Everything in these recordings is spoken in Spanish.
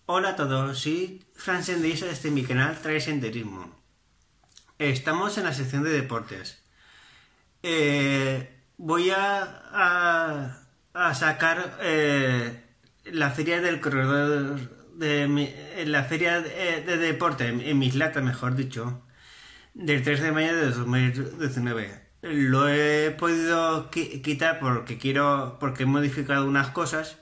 Hola a todos, soy Fran Senderista desde mi canal Trae Senderismo. Estamos en la sección de deportes. Voy a sacar la feria del corredor, la feria de deporte en Mislata, mejor dicho, del 3 de mayo de 2019. Lo he podido quitar porque he modificado unas cosas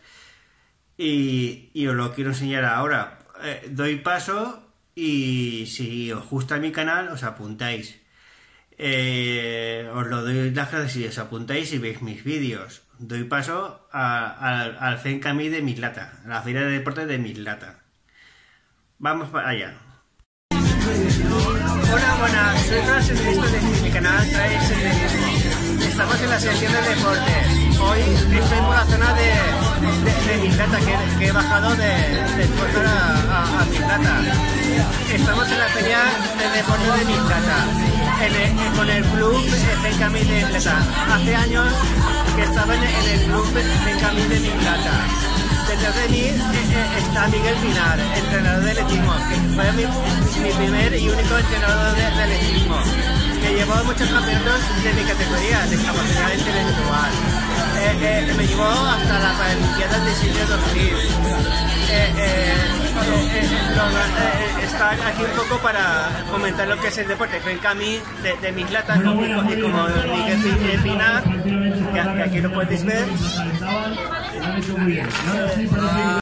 y os lo quiero enseñar ahora. Doy paso y si os gusta mi canal os apuntáis. Os lo doy las gracias si os apuntáis y veis mis vídeos. Doy paso al Fencami de Mislata, la feria de deportes de Mislata. Vamos para allá. Hola, buenas, soy Fran Senderista de mi canal Trae Senderismo. Estamos en la sección de deportes. Hoy estoy en la zona de Mislata, que he bajado de puerto a Mislata. Estamos en la feria de deportes de Mislata, con el club Fencami de Mislata. Hace años que estaba en el club Fencami de Mislata. Detrás de mí está Miguel Pinar, entrenador de atletismo, que fue mi primer y único entrenador de atletismo, que llevó muchos campeonatos de mi categoría, de capacidad intelectual. Me llevó hasta la Paralimpiadas de Sydney 2000. Está aquí un poco para comentar lo que es el deporte. Fencami de Mislata, y como Miguel Pinar, que aquí lo podéis ver.